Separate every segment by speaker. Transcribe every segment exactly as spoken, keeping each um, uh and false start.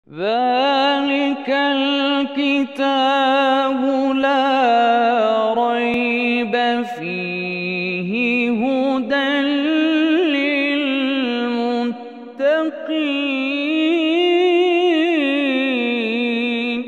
Speaker 1: ذلك الكتاب لا ريب فيه هدى للمتقين.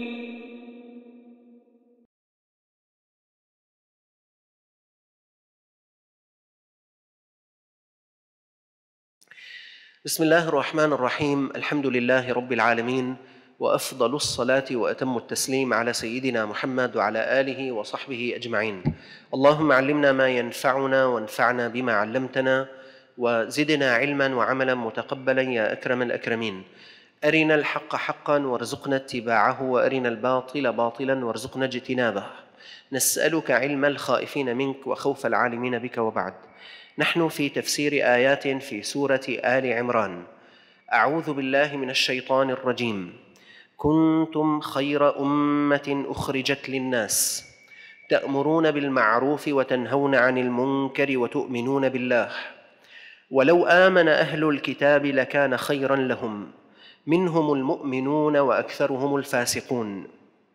Speaker 2: بسم الله الرحمن الرحيم. الحمد لله رب العالمين، وأفضل الصلاة وأتم التسليم على سيدنا محمد وعلى آله وصحبه أجمعين. اللهم علمنا ما ينفعنا وانفعنا بما علمتنا وزدنا علما وعملا متقبلا يا أكرم الأكرمين. أرنا الحق حقا وارزقنا اتباعه، وأرنا الباطل باطلا وارزقنا اجتنابه. نسألك علم الخائفين منك وخوف العالمين بك. وبعد، نحن في تفسير آيات في سورة آل عمران. أعوذ بالله من الشيطان الرجيم. كنتم خير أمة أخرجت للناس تأمرون بالمعروف وتنهون عن المنكر وتؤمنون بالله، ولو آمن أهل الكتاب لكان خيرا لهم، منهم المؤمنون وأكثرهم الفاسقون.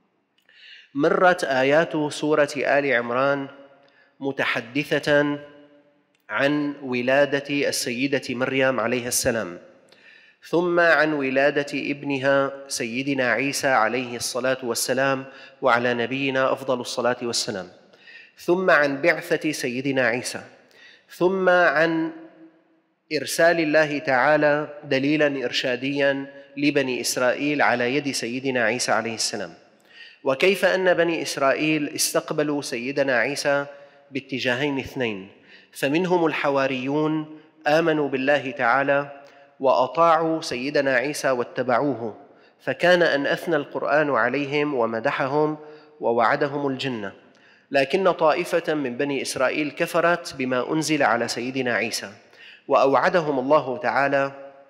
Speaker 2: مرت آيات سورة آل عمران متحدثة عن ولادة السيدة مريم عليها السلام، ثم عن ولادة ابنها سيدنا عيسى عليه الصلاة والسلام وعلى نبينا أفضل الصلاة والسلام، ثم عن بعثة سيدنا عيسى، ثم عن إرسال الله تعالى دليلاً إرشادياً لبني إسرائيل على يد سيدنا عيسى عليه السلام، وكيف أن بني إسرائيل استقبلوا سيدنا عيسى باتجاهين اثنين، فمنهم الحواريون آمنوا بالله تعالى وأطاعوا سيدنا عيسى واتبعوه، فكان أن أثنى القرآن عليهم ومدحهم ووعدهم الجنة. لكن طائفة من بني إسرائيل كفرت بما أنزل على سيدنا عيسى وأوعدهم الله تعالى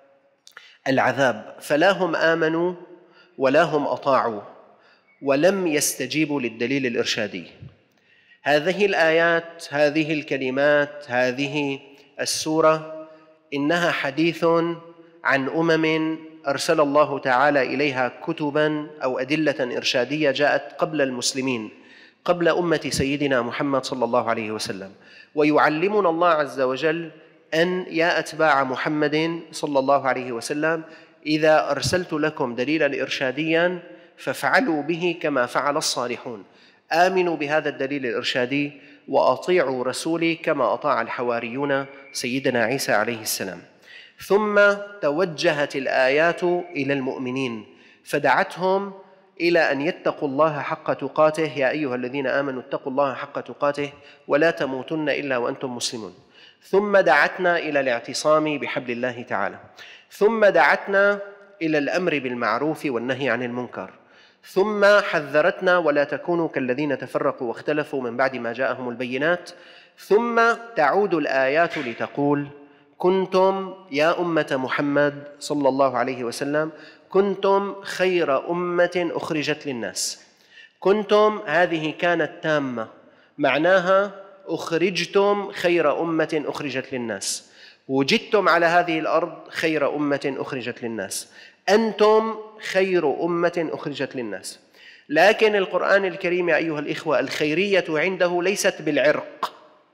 Speaker 2: العذاب، فلا هم آمنوا ولا هم أطاعوا ولم يستجيبوا للدليل الإرشادي. هذه الآيات، هذه الكلمات، هذه السورة إنها حديث عن أمم أرسل الله تعالى إليها كتباً أو أدلة إرشادية جاءت قبل المسلمين، قبل أمة سيدنا محمد صلى الله عليه وسلم، ويعلمنا الله عز وجل أن يا أتباع محمد صلى الله عليه وسلم إذا أرسلت لكم دليلاً إرشادياً فافعلوا به كما فعل الصالحون. آمنوا بهذا الدليل الإرشادي وأطيعوا رسولي كما أطاع الحواريون سيدنا عيسى عليه السلام. ثم توجهت الآيات إلى المؤمنين فدعتهم إلى أن يتقوا الله حق تقاته. يا أيها الذين آمنوا اتقوا الله حق تقاته ولا تموتن إلا وأنتم مسلمون. ثم دعتنا إلى الاعتصام بحبل الله تعالى، ثم دعتنا إلى الأمر بالمعروف والنهي عن المنكر، ثم حذرتنا ولا تكونوا كالذين تفرقوا واختلفوا من بعد ما جاءهم البينات. ثم تعود الآيات لتقول كنتم يا أمة محمد صلى الله عليه وسلم كنتم خير أمة أخرجت للناس. كنتم هذه كانت تامة، معناها أخرجتم خير أمة أخرجت للناس، وجدتم على هذه الأرض خير أمة أخرجت للناس، أنتم خير أمة أخرجت للناس. لكن القرآن الكريم يا أيها الإخوة الخيرية عنده ليست بالعرق،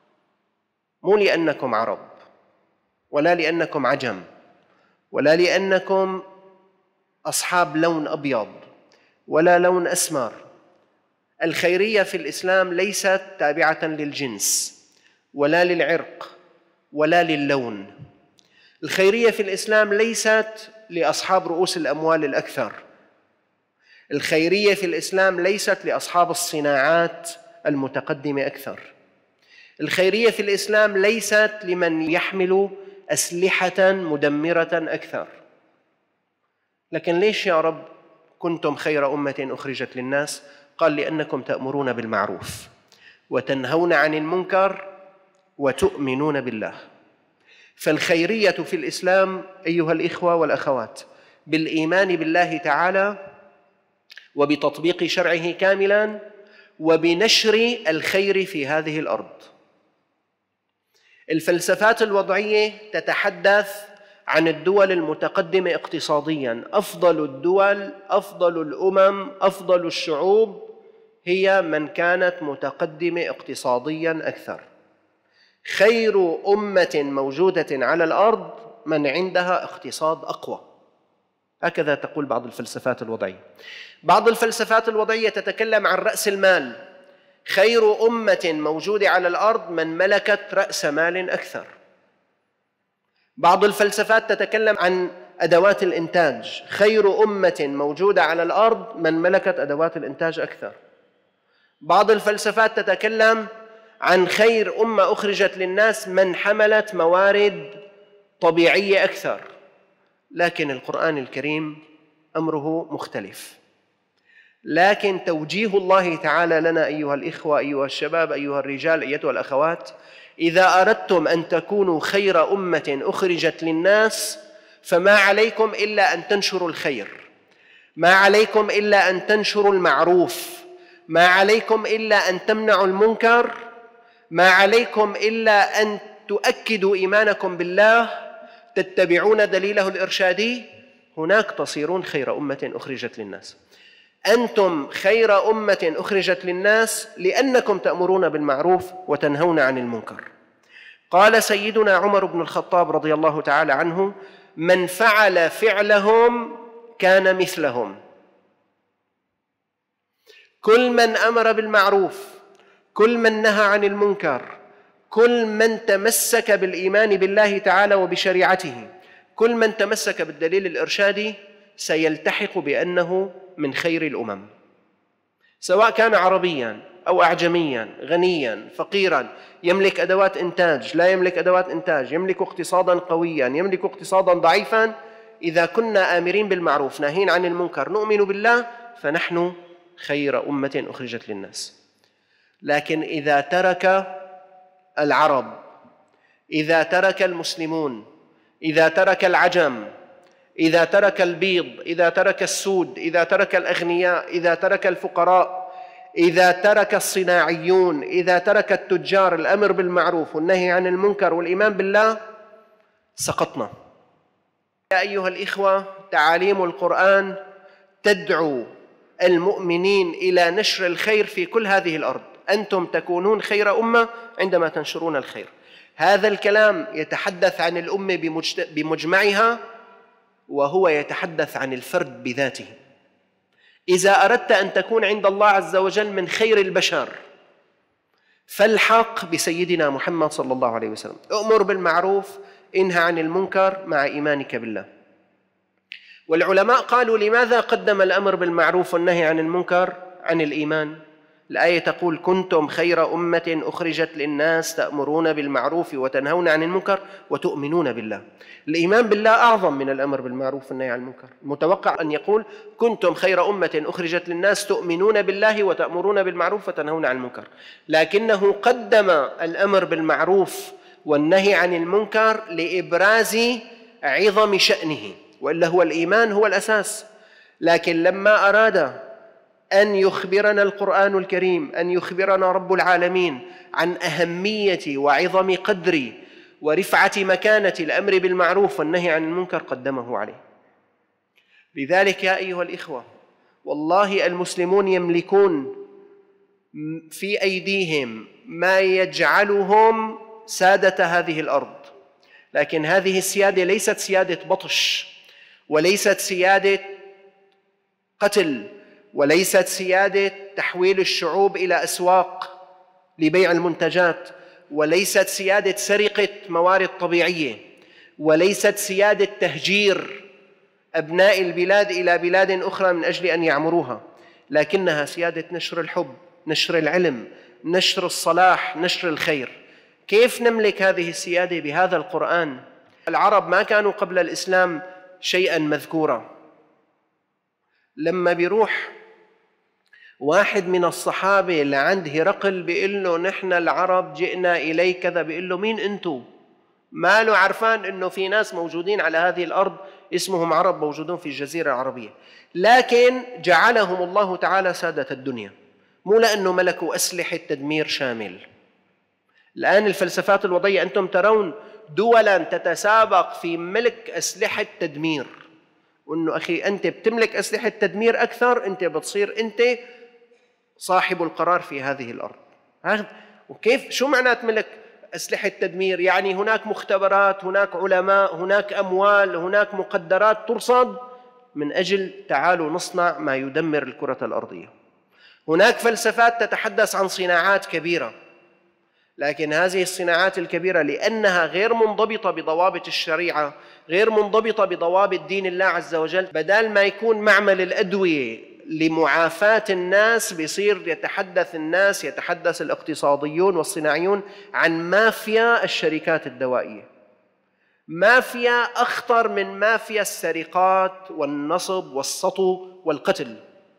Speaker 2: مو لأنكم عرب ولا لأنكم عجم ولا لأنكم أصحاب لون أبيض ولا لون أسمر. الخيرية في الإسلام ليست تابعة للجنس ولا للعرق ولا للون. الخيرية في الإسلام ليست لأصحاب رؤوس الأموال الأكثر. الخيرية في الإسلام ليست لأصحاب الصناعات المتقدمة أكثر. الخيرية في الإسلام ليست لمن يحمل أسلحة مدمرة أكثر. لكن ليش يا رب كنتم خير أمة أخرجت للناس؟ قال لأنكم تأمرون بالمعروف وتنهون عن المنكر وتؤمنون بالله. فالخيرية في الإسلام أيها الإخوة والأخوات بالإيمان بالله تعالى وبتطبيق شرعه كاملاً وبنشر الخير في هذه الأرض. الفلسفات الوضعية تتحدث عن الدول المتقدمة اقتصاديا. أفضل الدول، أفضل الأمم، أفضل الشعوب هي من كانت متقدمة اقتصاديا أكثر. خير أمة موجودة على الأرض من عندها اقتصاد أقوى، هكذا تقول بعض الفلسفات الوضعية. بعض الفلسفات الوضعية تتكلم عن رأس المال. خير أمة موجودة على الأرض من ملكت رأس مال أكثر. بعض الفلسفات تتكلم عن أدوات الإنتاج. خير أمة موجودة على الأرض من ملكت أدوات الإنتاج أكثر. بعض الفلسفات تتكلم عن خير أمة أخرجت للناس من حملت موارد طبيعية أكثر. لكن القرآن الكريم أمره مختلف. لكن توجيه الله تعالى لنا أيها الإخوة، أيها الشباب، أيها الرجال، أيتها الأخوات، إذا أردتم أن تكونوا خير أمة أخرجت للناس فما عليكم إلا أن تنشروا الخير، ما عليكم إلا أن تنشروا المعروف، ما عليكم إلا أن تمنعوا المنكر، ما عليكم إلا أن تؤكدوا إيمانكم بالله، تتبعون دليله الإرشادي، هناك تصيرون خير أمة أخرجت للناس. أنتم خير أمة أخرجت للناس لأنكم تأمرون بالمعروف وتنهون عن المنكر. قال سيدنا عمر بن الخطاب رضي الله تعالى عنه: من فعل فعلهم كان مثلهم. كل من أمر بالمعروف، كل من نهى عن المنكر، كل من تمسك بالإيمان بالله تعالى وبشريعته، كل من تمسك بالدليل الإرشادي سيلتحق بأنه من خير الأمم، سواء كان عربيا أو أعجميا، غنيا، فقيرا، يملك أدوات إنتاج، لا يملك أدوات إنتاج، يملك اقتصادا قويا، يملك اقتصادا ضعيفا. إذا كنا آمرين بالمعروف ناهين عن المنكر نؤمن بالله فنحن خير أمة أخرجت للناس. لكن إذا ترك العرب، إذا ترك المسلمون، إذا ترك العجم، إذا ترك البيض، إذا ترك السود، إذا ترك الأغنياء، إذا ترك الفقراء، إذا ترك الصناعيون، إذا ترك التجار الأمر بالمعروف والنهي عن المنكر والإيمان بالله، سقطنا. يا أيها الإخوة، تعاليم القرآن تدعو المؤمنين إلى نشر الخير في كل هذه الأرض. أنتم تكونون خير أمة عندما تنشرون الخير. هذا الكلام يتحدث عن الأمة بمجمعها، وهو يتحدث عن الفرد بذاته. إذا أردت أن تكون عند الله عز وجل من خير البشر فالحق بسيدنا محمد صلى الله عليه وسلم. أؤمر بالمعروف، انهى عن المنكر مع إيمانك بالله. والعلماء قالوا: لماذا قدم الأمر بالمعروف والنهي عن المنكر عن الإيمان؟ الآية تقول: كنتم خير أمة أخرجت للناس تأمرون بالمعروف وتنهون عن المنكر وتؤمنون بالله. الإيمان بالله أعظم من الأمر بالمعروف والنهي عن المنكر. المتوقع أن يقول: كنتم خير أمة أخرجت للناس تؤمنون بالله وتأمرون بالمعروف وتنهون عن المنكر، لكنه قدم الأمر بالمعروف والنهي عن المنكر لإبراز عظم شأنه، وإلا هو الإيمان هو الأساس. لكن لما أراد أن يخبرنا القرآن الكريم، أن يخبرنا رب العالمين عن أهمية وعظم قدر ورفعة مكانة الأمر بالمعروف والنهي عن المنكر قدمه عليه. لذلك يا أيها الإخوة، والله المسلمون يملكون في أيديهم ما يجعلهم سادة هذه الأرض، لكن هذه السيادة ليست سيادة بطش، وليست سيادة قتل، وليست سيادة تحويل الشعوب إلى أسواق لبيع المنتجات، وليست سيادة سرقة موارد طبيعية، وليست سيادة تهجير أبناء البلاد إلى بلاد أخرى من أجل أن يعمروها، لكنها سيادة نشر الحب، نشر العلم، نشر الصلاح، نشر الخير. كيف نملك هذه السيادة؟ بهذا القرآن. العرب ما كانوا قبل الإسلام شيئا مذكورا. لما بيروح واحد من الصحابة لعند هرقل بيقول له: نحن العرب جئنا إليك كذا، بيقول له: مين أنتم؟ ما له عرفان أنه في ناس موجودين على هذه الأرض اسمهم عرب موجودون في الجزيرة العربية، لكن جعلهم الله تعالى سادة الدنيا، مو لأنه ملكوا أسلحة تدمير شامل. الآن الفلسفات الوضعية، أنتم ترون دولا تتسابق في ملك أسلحة تدمير، وأنه أخي أنت بتملك أسلحة تدمير أكثر، أنت بتصير أنت صاحب القرار في هذه الأرض. وكيف شو معنى تملك أسلحة تدمير؟ يعني هناك مختبرات، هناك علماء، هناك أموال، هناك مقدرات ترصد من أجل تعالوا نصنع ما يدمر الكرة الأرضية. هناك فلسفات تتحدث عن صناعات كبيرة، لكن هذه الصناعات الكبيرة لأنها غير منضبطة بضوابط الشريعة، غير منضبطة بضوابط دين الله عز وجل، بدل ما يكون معمل الأدوية لمعافاة الناس بيصير يتحدث الناس يتحدث الاقتصاديون والصناعيون عن مافيا الشركات الدوائية، مافيا أخطر من مافيا السرقات والنصب والسطو والقتل.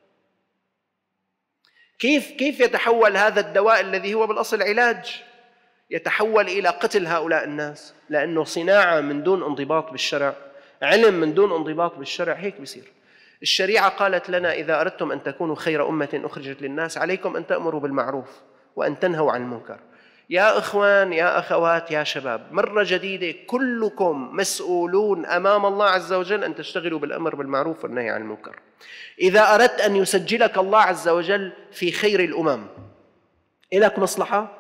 Speaker 2: كيف كيف يتحول هذا الدواء الذي هو بالأصل علاج يتحول إلى قتل هؤلاء الناس؟ لأنه صناعة من دون انضباط بالشرع، علم من دون انضباط بالشرع، هيك بيصير. الشريعة قالت لنا إذا أردتم أن تكونوا خير أمة أخرجت للناس عليكم أن تأمروا بالمعروف وأن تنهوا عن المنكر. يا إخوان، يا أخوات، يا شباب، مرة جديدة كلكم مسؤولون أمام الله عز وجل أن تشتغلوا بالأمر بالمعروف والنهي عن المنكر. إذا أردت أن يسجلك الله عز وجل في خير الأمم، إلك مصلحة؟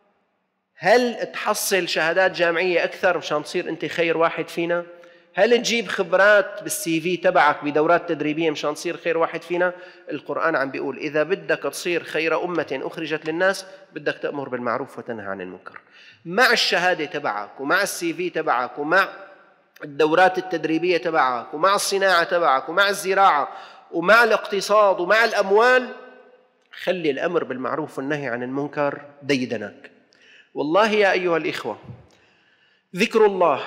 Speaker 2: هل تحصل شهادات جامعية أكثر مشان تصير أنت خير واحد فينا؟ هل تجيب خبرات بالسي في تبعك بدورات تدريبية مشان تصير خير واحد فينا؟ القرآن عم بيقول إذا بدك تصير خير أمة أخرجت للناس بدك تأمر بالمعروف وتنهى عن المنكر. مع الشهادة تبعك ومع السي في تبعك ومع الدورات التدريبية تبعك ومع الصناعة تبعك ومع الزراعة ومع الاقتصاد ومع الأموال، خلي الأمر بالمعروف والنهي عن المنكر ديدنك. والله يا أيها الإخوة، ذكر الله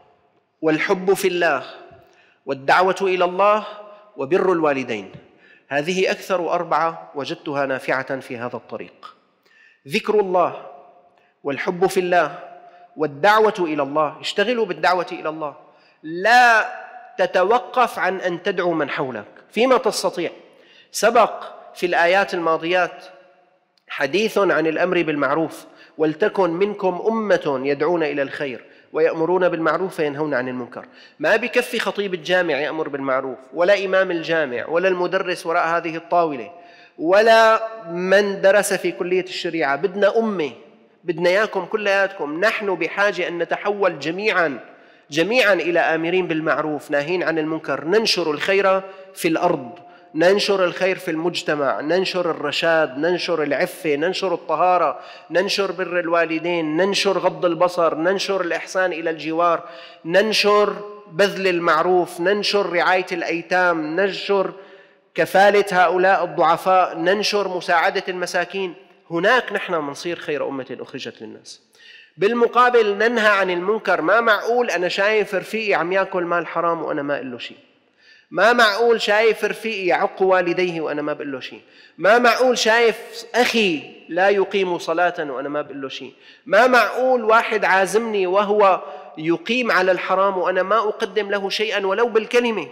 Speaker 2: والحب في الله والدعوة إلى الله وبر الوالدين، هذه أكثر أربعة وجدتها نافعة في هذا الطريق. ذكر الله والحب في الله والدعوة إلى الله، اشتغلوا بالدعوة إلى الله، لا تتوقف عن أن تدعو من حولك فيما تستطيع. سبق في الآيات الماضيات حديث عن الأمر بالمعروف، ولتكن منكم أمة يدعون إلى الخير ويأمرون بالمعروف وينهون عن المنكر. ما بكفي خطيب الجامع يأمر بالمعروف، ولا إمام الجامع، ولا المدرس وراء هذه الطاولة، ولا من درس في كلية الشريعة. بدنا أمة، بدنا إياكم كلياتكم. نحن بحاجة أن نتحول جميعا جميعا إلى آمرين بالمعروف ناهين عن المنكر، ننشر الخير في الأرض، ننشر الخير في المجتمع، ننشر الرشاد، ننشر العفة، ننشر الطهارة، ننشر بر الوالدين، ننشر غض البصر، ننشر الإحسان إلى الجوار، ننشر بذل المعروف، ننشر رعاية الأيتام، ننشر كفالة هؤلاء الضعفاء، ننشر مساعدة المساكين. هناك نحن منصير خير أمة أخرجت للناس. بالمقابل ننهى عن المنكر. ما معقول أنا شايف رفيقي عم يأكل مال حرام وأنا ما أقول له شيء. ما معقول شايف رفيقي يعق والديه وأنا ما بقول له شيء. ما معقول شايف أخي لا يقيم صلاة وأنا ما بقول له شيء. ما معقول واحد عازمني وهو يقيم على الحرام وأنا ما أقدم له شيئا ولو بالكلمة.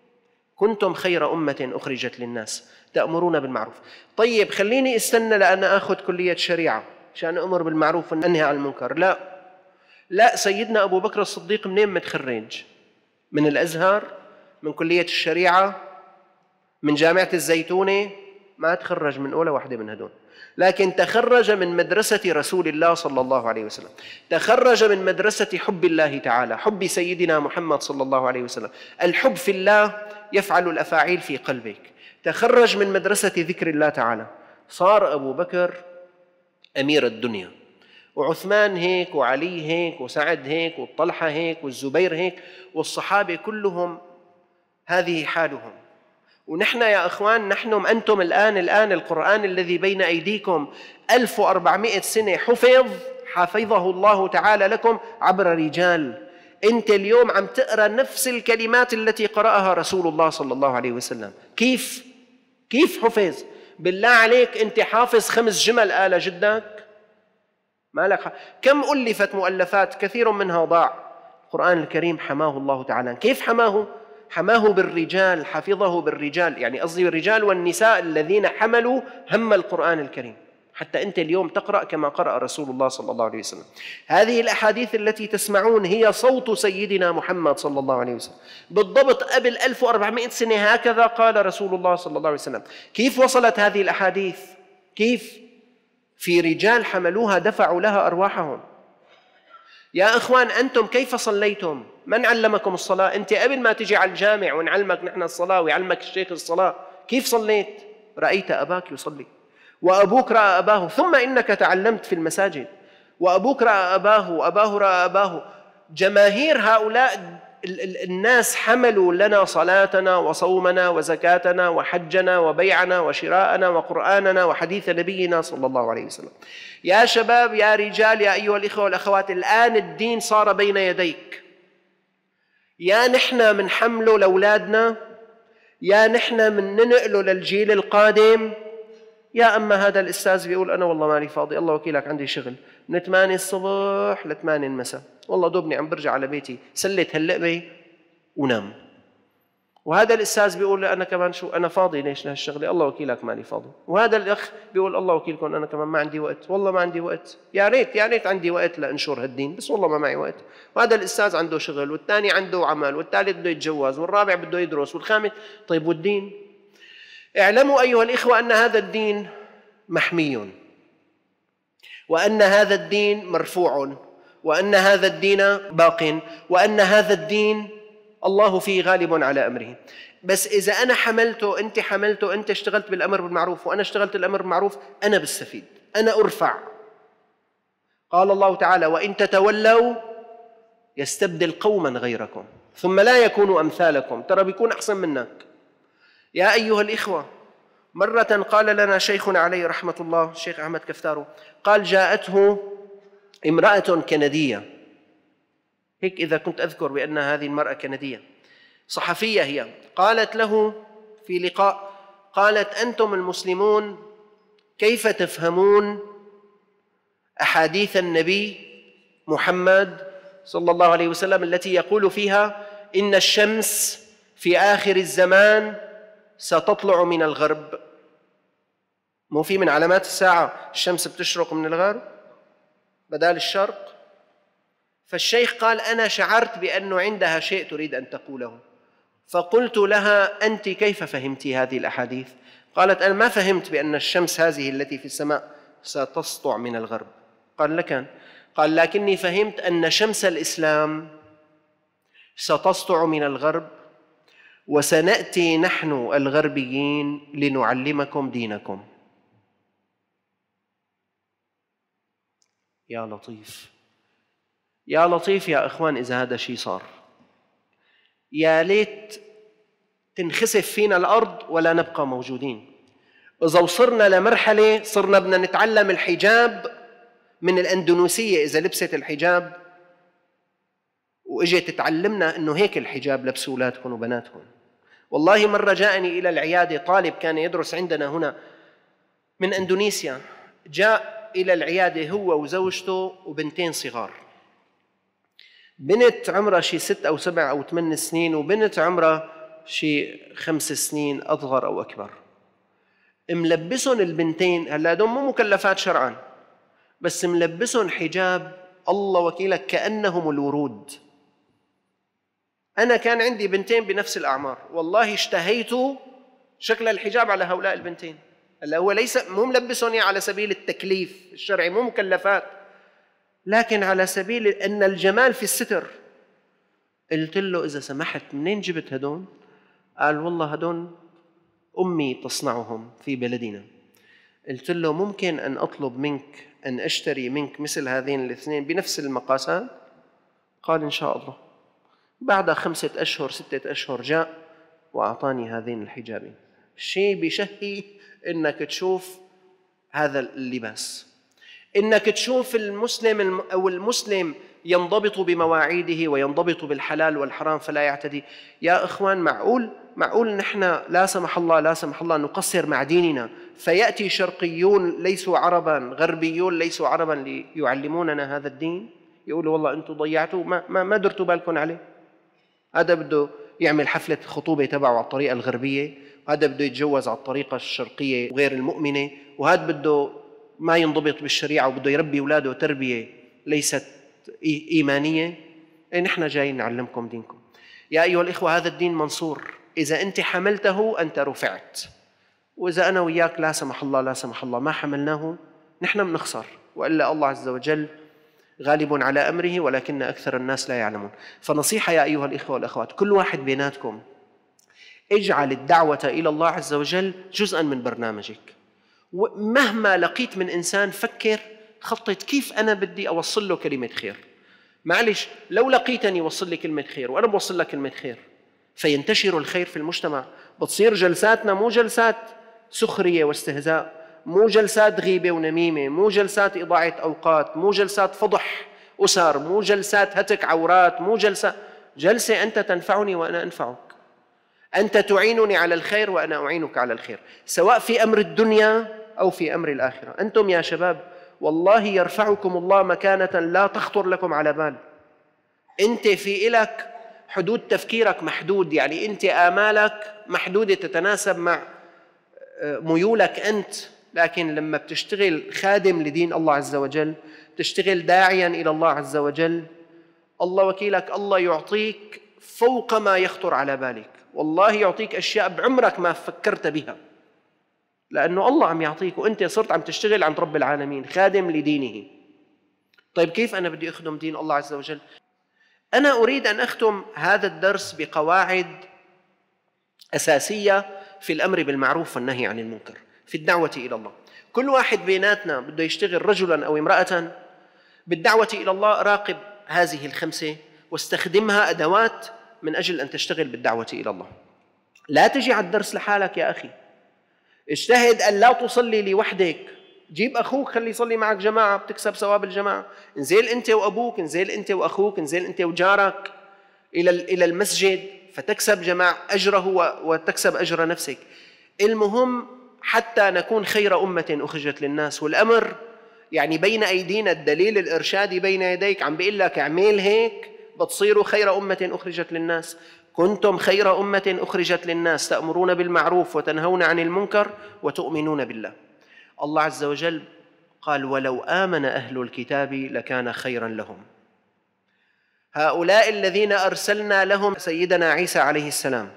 Speaker 2: كنتم خير أمة أخرجت للناس تأمرون بالمعروف. طيب خليني استنى لأن أخذ كلية شريعة عشان أمر بالمعروف وأنهي عن المنكر. لا لا، سيدنا أبو بكر الصديق منين متخرج؟ من الأزهر، من كلية الشريعة، من جامعة الزيتونة؟ ما تخرج من أولى واحدة من هدول، لكن تخرج من مدرسة رسول الله صلى الله عليه وسلم، تخرج من مدرسة حب الله تعالى، حب سيدنا محمد صلى الله عليه وسلم. الحب في الله يفعل الأفاعيل في قلبك. تخرج من مدرسة ذكر الله تعالى. صار أبو بكر أمير الدنيا، وعثمان هيك، وعلي هيك، وسعد هيك، والطلحة هيك، والزبير هيك، والصحابة كلهم هذه حالهم. ونحن يا أخوان، نحن أنتم الآن الآن القرآن الذي بين أيديكم ألف وأربعمائة سنة حفظ حفظه الله تعالى لكم عبر رجال. أنت اليوم عم تقرأ نفس الكلمات التي قرأها رسول الله صلى الله عليه وسلم. كيف؟ كيف حفظ؟ بالله عليك أنت حافظ خمس جمل آل جدك؟ ما لك. كم ألفت مؤلفات كثير منها ضاع. القرآن الكريم حماه الله تعالى. كيف حماه؟ حماه بالرجال، حفظه بالرجال، يعني قصدي الرجال والنساء الذين حملوا هم القرآن الكريم، حتى أنت اليوم تقرأ كما قرأ رسول الله صلى الله عليه وسلم. هذه الأحاديث التي تسمعون هي صوت سيدنا محمد صلى الله عليه وسلم بالضبط. قبل ألف وأربعمائة سنة هكذا قال رسول الله صلى الله عليه وسلم. كيف وصلت هذه الأحاديث؟ كيف؟ في رجال حملوها دفعوا لها أرواحهم. يا إخوان أنتم كيف صليتم؟ من علمكم الصلاة؟ أنت قبل ما تجي على الجامع ونعلمك نحن الصلاة ويعلمك الشيخ الصلاة كيف صليت؟ رأيت أباك يصلي وأبوك رأى أباه، ثم إنك تعلمت في المساجد وأبوك رأى أباه وأباه رأى أباه. جماهير هؤلاء الناس حملوا لنا صلاتنا وصومنا وزكاتنا وحجنا وبيعنا وشراءنا وقرآننا وحديث نبينا صلى الله عليه وسلم. يا شباب يا رجال يا أيها الإخوة والأخوات، الآن الدين صار بين يديك. يا نحن من حمله لأولادنا، يا نحن من ننقله للجيل القادم، يا أما هذا الأستاذ بيقول أنا والله مالي فاضي، الله وكيلك عندي شغل من ثمانية الصبح ل ثمانية المساء، والله دوبني عم برجع على بيتي سلت هاللقمة ونام. وهذا الأستاذ بيقول أنا كمان شو أنا فاضي ليش لهالشغلة، الله وكيلك مالي فاضي. وهذا الأخ بيقول الله وكيلكم أنا كمان ما عندي وقت، والله ما عندي وقت، يا ريت يا ريت عندي وقت لأنشر هالدين بس والله ما معي وقت. وهذا الأستاذ عنده شغل، والثاني عنده عمل، والثالث بده يتجوز، والرابع بده يدرس، والخامس. طيب والدين؟ اعلموا أيها الإخوة أن هذا الدين محمي، وأن هذا الدين مرفوع، وأن هذا الدين باق، وأن هذا الدين الله فيه غالب على أمره. بس إذا أنا حملته، أنت حملته، أنت اشتغلت بالأمر بالمعروف وأنا اشتغلت الأمر بالمعروف، أنا بستفيد، أنا أرفع. قال الله تعالى وإن تتولوا يستبدل قوما غيركم ثم لا يكونوا أمثالكم. ترى بيكون أحسن منك. يا أيها الإخوة، مرة قال لنا شيخنا عليه رحمة الله الشيخ أحمد كفتارو، قال جاءته امرأة كندية، هيك إذا كنت أذكر بأن هذه المرأة كندية صحفية هي، قالت له في لقاء، قالت أنتم المسلمون كيف تفهمون أحاديث النبي محمد صلى الله عليه وسلم التي يقول فيها إن الشمس في آخر الزمان ستطلع من الغرب؟ مو في من علامات الساعة الشمس بتشرق من الغرب بدال الشرق؟ فالشيخ قال أنا شعرت بأنه عندها شيء تريد أن تقوله، فقلت لها أنت كيف فهمت هذه الأحاديث؟ قالت أنا ما فهمت بأن الشمس هذه التي في السماء ستسطع من الغرب. قال لكن قال لكني فهمت أن شمس الإسلام ستسطع من الغرب، وسنأتي نحن الغربيين لنعلمكم دينكم. يا لطيف يا لطيف يا إخوان، إذا هذا شيء صار يا ليت تنخسف فينا الأرض ولا نبقى موجودين. إذا وصلنا لمرحلة صرنا بدنا نتعلم الحجاب من الأندونيسية إذا لبست الحجاب وإجت تعلمنا إنه هيك الحجاب لبسوا أولادكم وبناتكم. والله مرة جاءني إلى العيادة طالب كان يدرس عندنا هنا من أندونيسيا، جاء إلى العيادة هو وزوجته وبنتين صغار، بنت عمرها شي ست أو سبع أو ثمان سنين، وبنت عمرها شي خمس سنين أصغر أو أكبر. ملبسهم البنتين، هلا هدول مو مكلفات شرعا، بس ملبسهم حجاب الله وكيلك كأنهم الورود. أنا كان عندي بنتين بنفس الأعمار، والله اشتهيت شكل الحجاب على هؤلاء البنتين. هلا هو ليس مو ملبسهم على سبيل التكليف الشرعي، مو مكلفات، لكن على سبيل أن الجمال في الستر. قلت له إذا سمحت منين جبت هدون؟ قال والله هدون أمي تصنعهم في بلدنا. قلت له ممكن أن أطلب منك أن أشتري منك مثل هذين الاثنين بنفس المقاسات؟ قال إن شاء الله. بعد خمسة أشهر ستة أشهر جاء وأعطاني هذين الحجابين. شيء بشهي إنك تشوف هذا اللباس، إنك تشوف المسلم أو المسلم ينضبط بمواعيده وينضبط بالحلال والحرام فلا يعتدي. يا إخوان، معقول معقول نحن لا سمح الله لا سمح الله نقصر مع ديننا، فيأتي شرقيون ليسوا عربا، غربيون ليسوا عربا ليعلموننا هذا الدين؟ يقولوا والله أنتم ضيعتوا، ما ما ما درتوا بالكم عليه. هذا بده يعمل حفلة خطوبة تبعه على الطريقة الغربية، وهذا بده يتجوز على الطريقة الشرقية وغير المؤمنة، وهذا بده ما ينضبط بالشريعة وبده يربي أولاده تربية ليست إيمانية، إيه نحن جايين نعلمكم دينكم. يا أيها الإخوة، هذا الدين منصور، إذا أنت حملته أنت رفعت، وإذا أنا وياك لا سمح الله لا سمح الله ما حملناه نحن بنخسر، وإلا الله عز وجل غالب على أمره ولكن أكثر الناس لا يعلمون. فنصيحة يا أيها الإخوة والأخوات، كل واحد بيناتكم اجعل الدعوة إلى الله عز وجل جزءاً من برنامجك، ومهما لقيت من إنسان فكر خطط كيف أنا بدي أوصل له كلمة خير. معلش، لو لقيتني وصل لي كلمة خير وأنا بوصل لك كلمة خير فينتشر الخير في المجتمع، بتصير جلساتنا مو جلسات سخرية واستهزاء، مو جلسات غيبة ونميمة، مو جلسات إضاعة أوقات، مو جلسات فضح أسر، مو جلسات هتك عورات، مو جلسة جلسة أنت تنفعني وأنا أنفعك، أنت تعينني على الخير وأنا أعينك على الخير، سواء في أمر الدنيا أو في أمر الآخرة. أنتم يا شباب والله يرفعكم الله مكانة لا تخطر لكم على بال. أنت في إلك حدود تفكيرك محدود، يعني أنت آمالك محدودة تتناسب مع ميولك أنت، لكن لما بتشتغل خادم لدين الله عز وجل، تشتغل داعيا إلى الله عز وجل، الله وكيلك، الله يعطيك فوق ما يخطر على بالك، والله يعطيك أشياء بعمرك ما فكرت بها، لأنه الله عم يعطيك وأنت صرت عم تشتغل عند رب العالمين خادم لدينه. طيب كيف أنا بدي أخدم دين الله عز وجل؟ أنا أريد أن أختم هذا الدرس بقواعد أساسية في الأمر بالمعروف والنهي عن المنكر في الدعوة إلى الله. كل واحد بيناتنا بده يشتغل رجلاً أو امرأة بالدعوة إلى الله، راقب هذه الخمسة واستخدمها أدوات من أجل أن تشتغل بالدعوة إلى الله. لا تجي على الدرس لحالك يا أخي، اجتهد أن لا تصلي لوحدك، جيب أخوك خلي يصلي معك جماعة، بتكسب ثواب الجماعة. انزل أنت وأبوك، انزل أنت وأخوك، انزل أنت وجارك إلى إلى المسجد فتكسب جماعة أجره وتكسب أجر نفسك. المهم حتى نكون خير أمة أخرجت للناس، والأمر يعني بين أيدينا، الدليل الإرشادي بين يديك عم بيقول لك اعمل هيك بتصيروا خير أمة أخرجت للناس. كنتم خير أمة أخرجت للناس تأمرون بالمعروف وتنهون عن المنكر وتؤمنون بالله. الله عز وجل قال ولو آمن أهل الكتاب لكان خيرا لهم. هؤلاء الذين أرسلنا لهم سيدنا عيسى عليه السلام،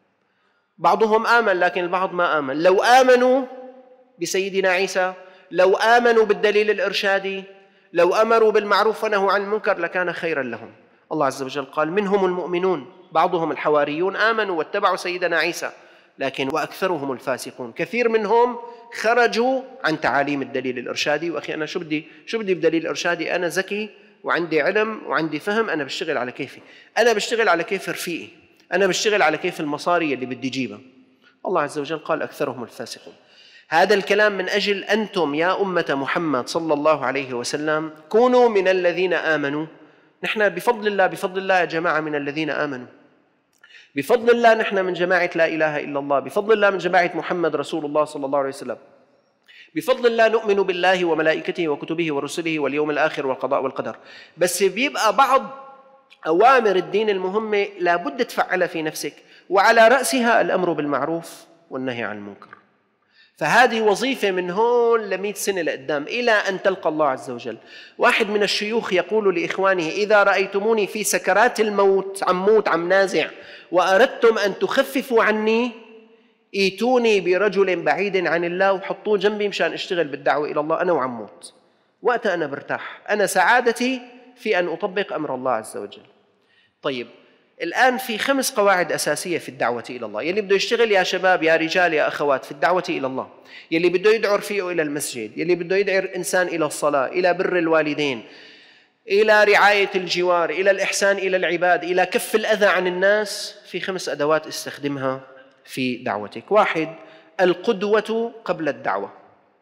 Speaker 2: بعضهم آمن لكن البعض ما آمن. لو آمنوا بسيدنا عيسى، لو آمنوا بالدليل الإرشادي، لو أمروا بالمعروف ونهوا عن المنكر لكان خيرا لهم. الله عز وجل قال منهم المؤمنون، بعضهم الحواريون آمنوا واتبعوا سيدنا عيسى، لكن وأكثرهم الفاسقون، كثير منهم خرجوا عن تعاليم الدليل الإرشادي. وأخي أنا شو بدي شو بدي بدليل إرشادي؟ أنا ذكي وعندي علم وعندي فهم، أنا بشتغل على كيفي، أنا بشتغل على كيف رفيقي، أنا بشتغل على كيف المصاري اللي بدي جيبها. الله عز وجل قال أكثرهم الفاسقون. هذا الكلام من أجل أنتم يا أمة محمد صلى الله عليه وسلم كونوا من الذين آمنوا. نحن بفضل الله بفضل الله يا جماعة من الذين آمنوا، بفضل الله نحن من جماعة لا إله إلا الله، بفضل الله من جماعة محمد رسول الله صلى الله عليه وسلم، بفضل الله نؤمن بالله وملائكته وكتبه ورسله واليوم الآخر والقضاء والقدر. بس بيبقى بعض أوامر الدين المهمة لابد تفعلها في نفسك، وعلى رأسها الأمر بالمعروف والنهي عن المنكر. فهذه وظيفة من هون لمئة سنة لقدام إلى أن تلقى الله عز وجل. واحد من الشيوخ يقول لإخوانه إذا رأيتموني في سكرات الموت، عم موت عم نازع، وأردتم أن تخففوا عني، ايتوني برجل بعيد عن الله وحطوه جنبي مشان اشتغل بالدعوة إلى الله، أنا وعم موت، وقتها أنا برتاح، أنا سعادتي في أن أطبق أمر الله عز وجل. طيب الآن في خمس قواعد أساسية في الدعوة إلى الله. يلي بده يشتغل يا شباب يا رجال يا أخوات في الدعوة إلى الله، يلي بده يدعو رفيقه إلى المسجد، يلي بده يدعو إنسان إلى الصلاة، إلى بر الوالدين، إلى رعاية الجوار، إلى الإحسان إلى العباد، إلى كف الأذى عن الناس، في خمس أدوات استخدمها في دعوتك. واحد، القدوة قبل الدعوة.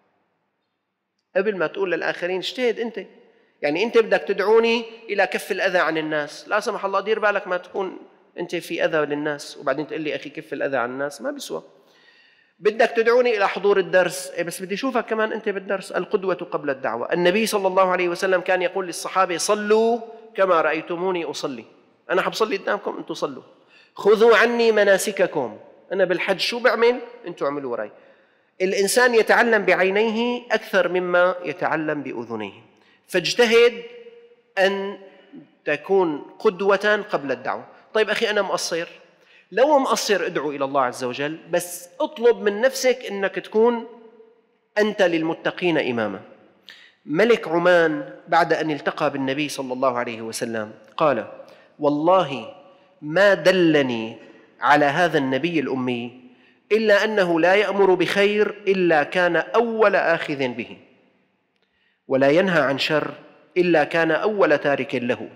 Speaker 2: قبل ما تقول للآخرين اجتهد أنت، يعني أنت بدك تدعوني إلى كف الأذى عن الناس، لا سمح الله دير بالك ما تكون أنت في أذى للناس وبعدين تقول لي أخي كف الأذى عن الناس، ما بيسوى. بدك تدعوني إلى حضور الدرس، بس بدي أشوفك كمان أنت بالدرس. القدوة قبل الدعوة. النبي صلى الله عليه وسلم كان يقول للصحابة صلوا كما رأيتموني أصلي، أنا حبصلي قدامكم أنتم صلوا. خذوا عني مناسككم، أنا بالحج شو بعمل أنتم اعملوا وراي. الإنسان يتعلم بعينيه أكثر مما يتعلم بأذنيه، فاجتهد أن تكون قدوة قبل الدعوة. طيب أخي أنا مقصر، لو مقصر ادعو إلى الله عز وجل، بس اطلب من نفسك أنك تكون أنت للمتقين إماما. ملك عمان بعد أن التقى بالنبي صلى الله عليه وسلم قال: والله ما دلني على هذا النبي الأمي إلا أنه لا يأمر بخير إلا كان أول آخذ به، ولا ينهى عن شر إلا كان أول تارك له.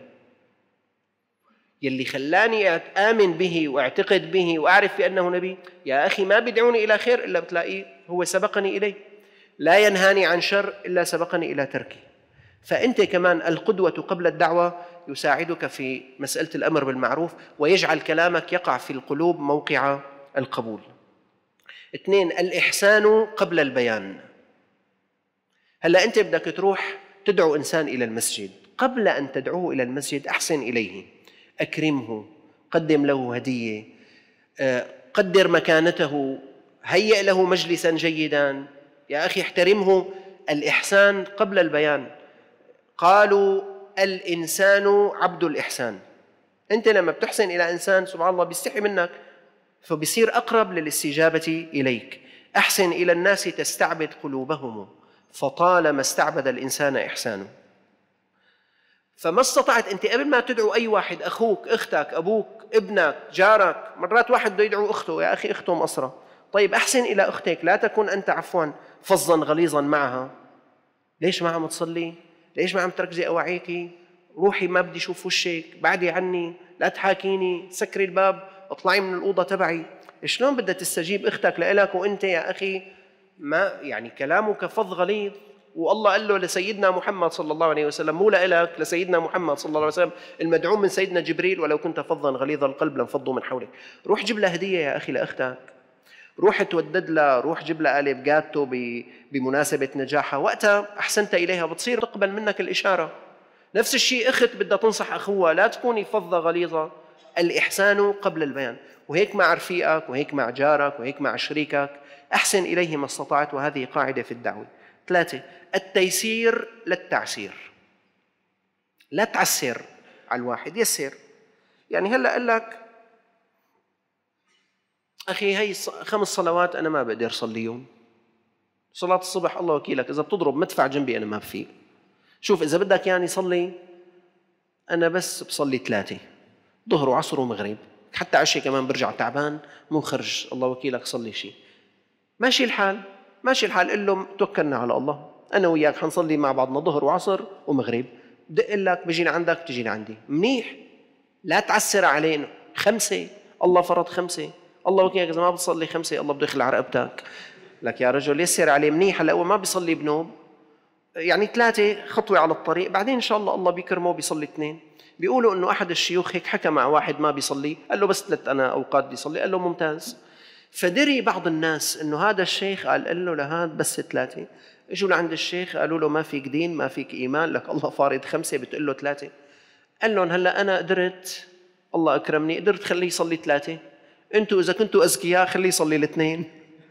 Speaker 2: يلي خلاني آمن به واعتقد به وأعرف بأنه نبي، يا أخي ما بدعوني إلى خير إلا بتلاقيه هو سبقني إليه، لا ينهاني عن شر إلا سبقني إلى تركه. فأنت كمان القدوة قبل الدعوة يساعدك في مسألة الأمر بالمعروف ويجعل كلامك يقع في القلوب موقع القبول. اثنين، الإحسان قبل البيان. هلأ أنت بدك تروح تدعو إنسان إلى المسجد، قبل أن تدعوه إلى المسجد أحسن إليه، أكرمه، قدم له هدية، قدر مكانته، هيئ له مجلسا جيدا، يا أخي احترمه. الإحسان قبل البيان. قالوا الإنسان عبد الإحسان. أنت لما بتحسن إلى إنسان سبحان الله بيستحي منك، فبصير أقرب للاستجابة إليك. أحسن إلى الناس تستعبد قلوبهم، فطالما استعبد الإنسان إحسانه. فما استطعت أنت قبل ما تدعو أي واحد، أخوك، أختك، أبوك، ابنك، جارك، مرات واحد بده يدعو أخته، يا أخي أخته مقصرة، طيب أحسن إلى أختك، لا تكون أنت عفوا فظا غليظا معها. ليش ما عم تصلي؟ ليش ما عم تركزي أواعيكي؟ روحي ما بدي أشوف وشك، بعدي عني، لا تحاكيني، سكري الباب، اطلعي من الأوضة تبعي. شلون بدها تستجيب أختك لإلك وأنت يا أخي ما يعني كلامك فظ غليظ؟ والله قال له لسيدنا محمد صلى الله عليه وسلم، مو لإلك، لسيدنا محمد صلى الله عليه وسلم المدعوم من سيدنا جبريل: ولو كنت فظا غليظ القلب لانفضوا من حولك. روح جيب لها هدية يا أخي لأختك، روح تودد لها، روح جيب لها قالب جاتو بمناسبة نجاحها، وقتها أحسنت إليها بتصير تقبل منك الإشارة. نفس الشيء أخت بدها تنصح أخوها، لا تكوني فظة غليظة. الإحسان قبل البيان. وهيك مع رفيقك، وهيك مع جارك، وهيك مع شريكك، أحسن إليه ما استطعت، وهذه قاعدة في الدعوة. ثلاثة، التيسير للتعسير. لا تعسر على الواحد، يسر. يعني هلأ قال لك أخي هي خمس صلوات أنا ما بقدر صليهم، صلاة الصبح الله وكيلك إذا بتضرب مدفع جنبي أنا ما بفيق. شوف إذا بدك يعني صلي، أنا بس بصلي ثلاثة، ظهر وعصر ومغرب، حتى عشاء كمان برجع تعبان مو خرج، الله وكيلك صلي شيء. ماشي الحال، ماشي الحال. قل له توكلنا على الله، أنا وياك حنصلي مع بعضنا ظهر وعصر ومغرب، بدق لك بجيني عندك بتجيني عندي، منيح. لا تعسر علينا. خمسة، الله فرض خمسة، الله وكيلك إذا ما بتصلي خمسة الله بده يخلع رقبتك. لك يا رجل يسر عليه، منيح. هلا هو ما بيصلي بنوم، يعني ثلاثة خطوة على الطريق، بعدين إن شاء الله الله بيكرمه بيصلي اثنين. بيقولوا إنه أحد الشيوخ هيك حكى مع واحد ما بيصلي، قال له بس ثلاث أنا أوقات بيصلي، قال له ممتاز. فدري بعض الناس إنه هذا الشيخ قال قال له لهذا بس ثلاثة. إجوا لعند الشيخ قالوا له ما فيك دين، ما فيك إيمان، لك الله فارض خمسة بتقول له ثلاثة. قال لهم هلا أنا قدرت، الله أكرمني، قدرت خليه يصلي ثلاثة، أنتوا إذا كنتوا أذكياء خليه يصلي الاثنين.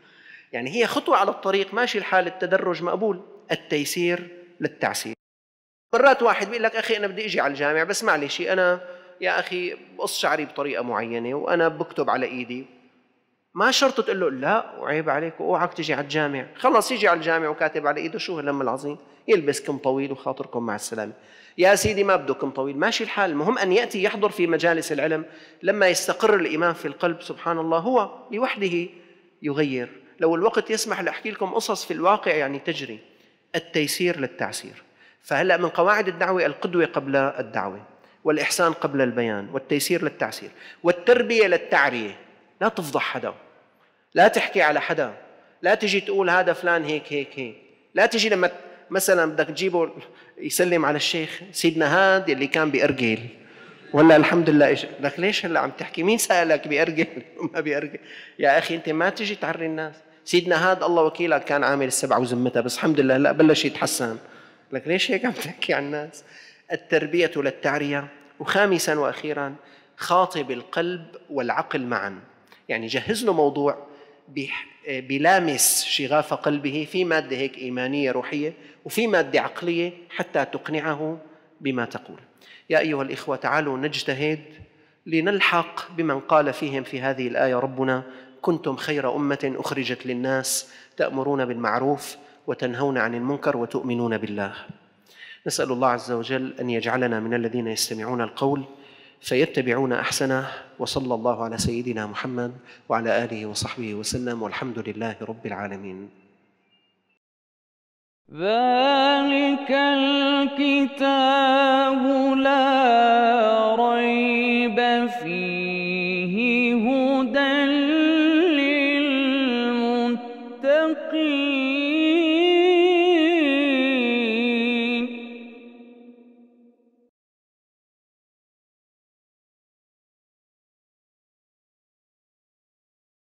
Speaker 2: يعني هي خطوة على الطريق، ماشي الحال، التدرج مقبول. التيسير للتعسير. مرات واحد بيقول لك أخي أنا بدي أجي على الجامع بس معلش أنا يا أخي بقص شعري بطريقة معينة وأنا بكتب على إيدي. ما شرط تقول له لا وعيب عليك وأوعك تجي على الجامع، خلص يجي على الجامع وكاتب على إيده، شو هاللم العظيم، يلبس كم طويل وخاطركم مع السلامة. يا سيدي ما بده كم طويل، ماشي الحال. المهم أن يأتي يحضر في مجالس العلم، لما يستقر الإيمان في القلب سبحان الله هو لوحده يغير. لو الوقت يسمح لأحكي لكم قصص في الواقع يعني تجري. التيسير للتعسير. فهلأ من قواعد الدعوة القدوة قبل الدعوة، والإحسان قبل البيان، والتيسير للتعسير، والتربية للتعرية. لا تفضح حدا، لا تحكي على حدا، لا تجي تقول هذا فلان هيك هيك هيك. لا تجي لما مثلا بدك تجيبه يسلم على الشيخ، سيدنا هاد اللي كان بأرجل ولا الحمد لله إيش لك، ليش هلا عم تحكي؟ مين سألك بأرجل ما بأرجل؟ يا أخي أنت ما تجي تعري الناس. سيدنا هاد الله وكيلك كان عامل السبعة وزمتها بس الحمد لله هلا بلش يتحسن، لك ليش هيك عم تحكي عن الناس؟ التربية للتعرية. وخامسا وأخيرا خاطب القلب والعقل معا، يعني جهز له موضوع بلامس شغاف قلبه في مادة هيك إيمانية روحية وفي مادة عقلية حتى تقنعه بما تقول. يا أيها الإخوة تعالوا نجتهد لنلحق بمن قال فيهم في هذه الآية ربنا: كنتم خير أمة أخرجت للناس تأمرون بالمعروف وتنهون عن المنكر وتؤمنون بالله. نسأل الله عز وجل أن يجعلنا من الذين يستمعون القول فيتبعون أحسنه، وصلى الله على سيدنا محمد وعلى آله وصحبه وسلم، والحمد لله رب العالمين.
Speaker 1: ذلك الكتاب لا ريب فيه